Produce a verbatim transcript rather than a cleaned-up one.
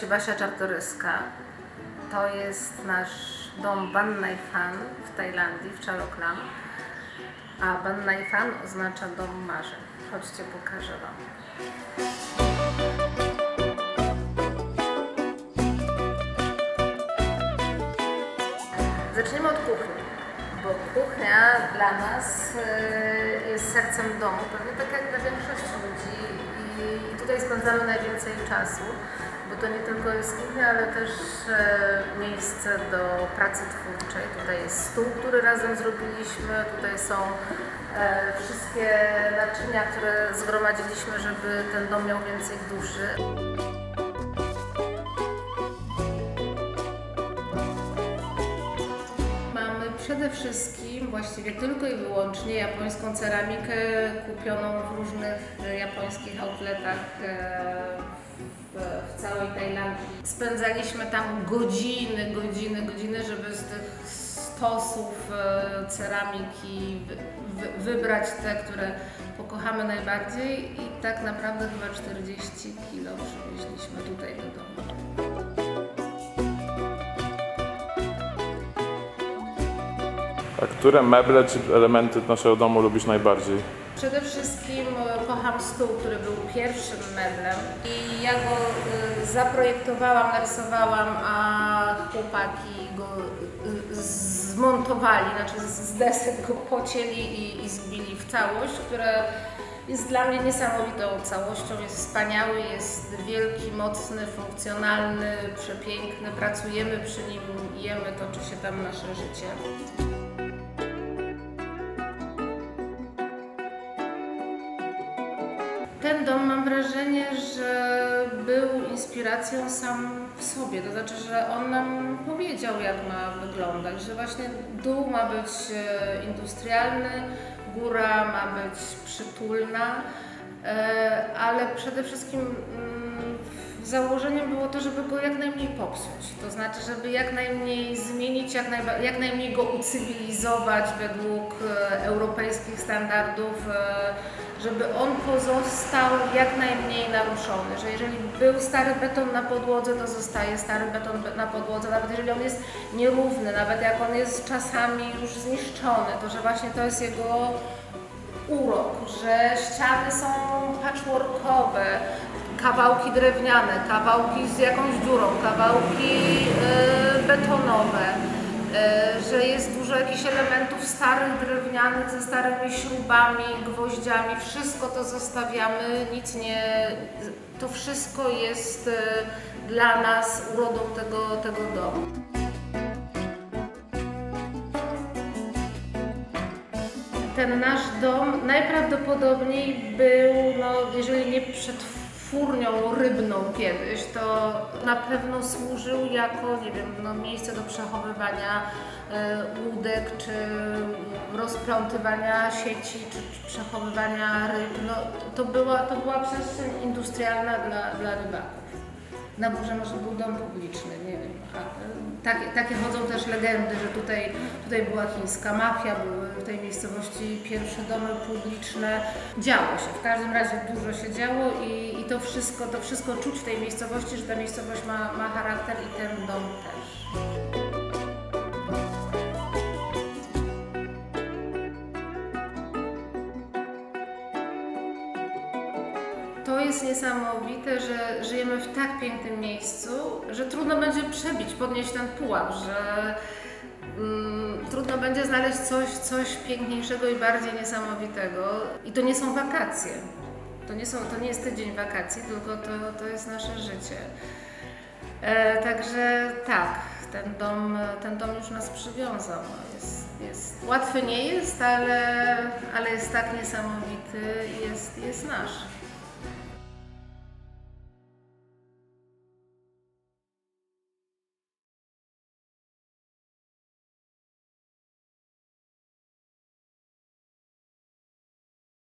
się Basia Czartoryska. To jest nasz dom Ban Nai Fan w Tajlandii, w Chaloklam. A Ban Nai Fan oznacza dom marzeń. Chodźcie, pokażę Wam. Zaczniemy od kuchni, bo kuchnia dla nas jest sercem domu, pewnie tak jak dla większości ludzi i tutaj spędzamy najwięcej czasu, bo to nie tylko jest kuchnia, ale też miejsce do pracy twórczej. Tutaj jest stół, który razem zrobiliśmy, tutaj są wszystkie naczynia, które zgromadziliśmy, żeby ten dom miał więcej duszy. Przede wszystkim, właściwie tylko i wyłącznie japońską ceramikę kupioną w różnych japońskich outletach w, w całej Tajlandii. Spędzaliśmy tam godziny, godziny, godziny, żeby z tych stosów ceramiki wy, wybrać te, które pokochamy najbardziej i tak naprawdę chyba czterdzieści kilo przywieźliśmy tutaj do domu. A które meble czy elementy naszego domu lubisz najbardziej? Przede wszystkim kocham stół, który był pierwszym meblem i ja go zaprojektowałam, narysowałam, a chłopaki go zmontowali, znaczy z desek go pocięli i, i zbili w całość, która jest dla mnie niesamowitą całością, jest wspaniały, jest wielki, mocny, funkcjonalny, przepiękny, pracujemy przy nim, jemy, toczy się tam nasze życie. Ten dom, mam wrażenie, że był inspiracją sam w sobie, to znaczy, że on nam powiedział, jak ma wyglądać, że właśnie dół ma być industrialny, góra ma być przytulna, ale przede wszystkim założeniem było to, żeby go jak najmniej popsuć, to znaczy, żeby jak najmniej zmienić, jak, najba, jak najmniej go ucywilizować według europejskich standardów, żeby on pozostał jak najmniej naruszony, że jeżeli był stary beton na podłodze, to zostaje stary beton na podłodze, nawet jeżeli on jest nierówny, nawet jak on jest czasami już zniszczony, to że właśnie to jest jego urok, że ściany są patchworkowe, kawałki drewniane, kawałki z jakąś dziurą, kawałki yy, betonowe, yy, że jest dużo jakichś elementów starych, drewnianych, ze starymi śrubami, gwoździami, wszystko to zostawiamy, nic nie, to wszystko jest yy, dla nas urodą tego, tego domu. Ten nasz dom najprawdopodobniej był, no, jeżeli nie przetwórnią rybną kiedyś, to na pewno służył jako, nie wiem, no, miejsce do przechowywania y, łódek, czy rozplątywania sieci, czy przechowywania ryb. No, to, była, to była przestrzeń industrialna dla, dla rybaków. Na górze może był dom publiczny, nie wiem. Takie, takie chodzą też legendy, że tutaj, tutaj była chińska mafia, były w tej miejscowości pierwsze domy publiczne. Działo się, w każdym razie dużo się działo i, i to, wszystko, to wszystko czuć w tej miejscowości, że ta miejscowość ma, ma charakter i ten dom też. To jest niesamowite, że żyjemy w tak pięknym miejscu, że trudno będzie przebić, podnieść ten pułap, że mm, trudno będzie znaleźć coś, coś piękniejszego i bardziej niesamowitego. I to nie są wakacje. To nie, są, to nie jest tydzień wakacji, tylko to, to jest nasze życie. E, także tak, ten dom, ten dom już nas przywiązał. Jest, jest, łatwy nie jest, ale, ale jest tak niesamowity i jest, jest nasz.